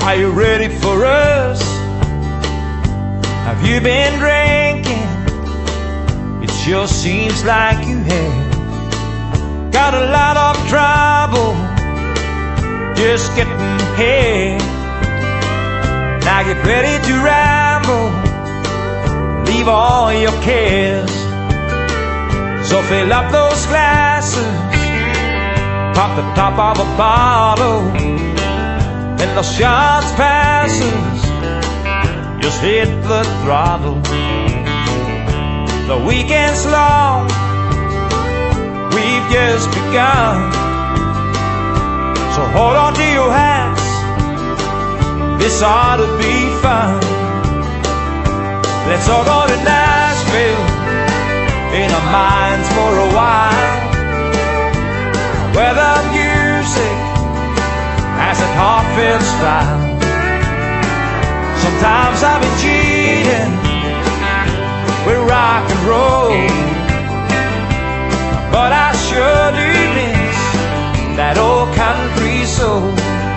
Are you ready for us? Have you been drinking? It sure seems like you have. Got a lot of trouble just getting here. Now get ready to ramble, leave all your cares. So fill up those glasses, pop the top of a bottle, and the shots passes, just hit the throttle. The weekend's long, we've just begun. So hold on to your hats, this ought to be fun. Let's all go to Nashville, in our minds for a while, where the music has a heartfelt style. Sometimes I've been cheating with rock and roll, but I sure do miss that old country soul.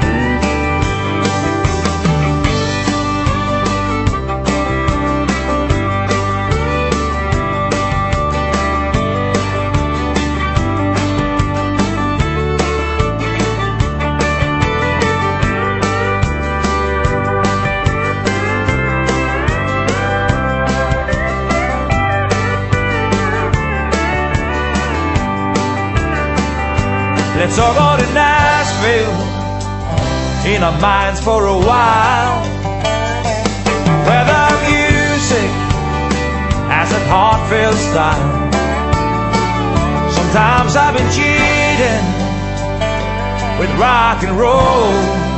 Let's all go to Nashville, in our minds for a while, where the music has a heartfelt style. Sometimes I've been cheating with rock and roll,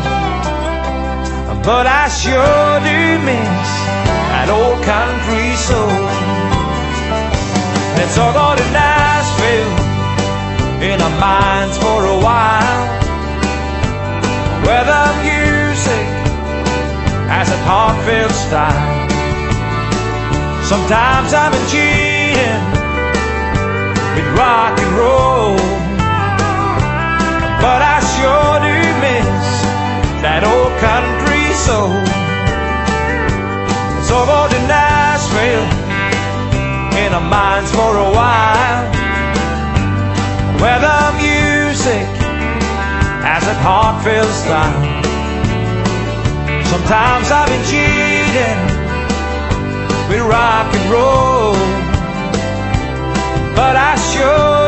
but I sure do miss that old country soul. Let's all go to Nashville, in our minds for a while, where the music has a heartfelt style. Sometimes I've been cheating with rock and roll, but I sure do miss that old country soul. So go to Nashville, in our minds for a while, where the music has a heartfelt style. Sometimes I've been cheating with rock and roll, but I sure